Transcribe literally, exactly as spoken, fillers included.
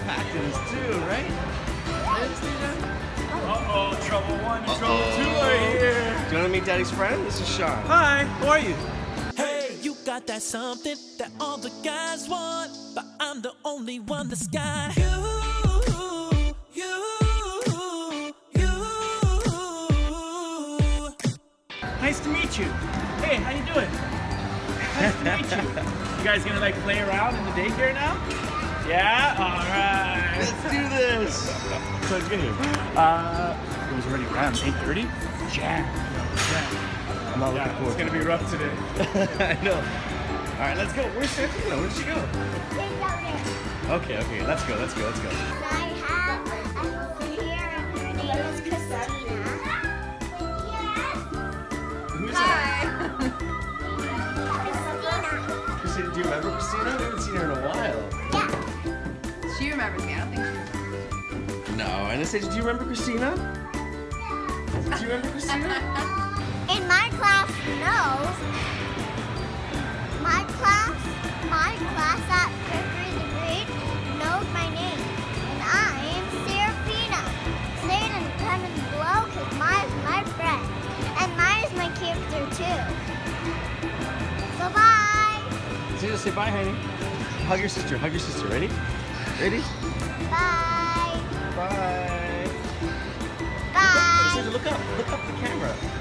packed in this too, right? Uh-oh, trouble one and Uh-oh. trouble two are here. Do you want to meet Daddy's friend? This is Shawn. Hi, how are you? Hey, you got that something that all the guys want, but I'm the only one that's got you, you, you. Nice to meet you. Hey, how you doing? Nice to meet you. You guys gonna like play around in the daycare now? Yeah? Alright. Let's do this. So good. Uh, it was already around eight thirty? Jam. Jam. I'm not Yeah, looking forward it's gonna to be rough today. it. I know. All right, let's go. Where's Saraphina? Where'd she go? Okay, okay. Let's go. Let's go. Let's go. I have a here, and her name is Christina. Who's Hi. that? Christina. Do you remember Christina? We haven't seen her in a while. Yeah. She remembers me. I don't think she remembers me. No. Anastasia, do you remember Christina? Do you remember Christina? In my class, no. My class, my class at fifth grade knows my name, and I am Saraphina. Say it in the comments below, because Maya's my friend, and Maya's my character too. So bye. Anastasia, say bye, honey. Hug your sister. Hug your sister. Ready? Ready? Bye. Bye. Bye. Anastasia, look up. Look up the camera.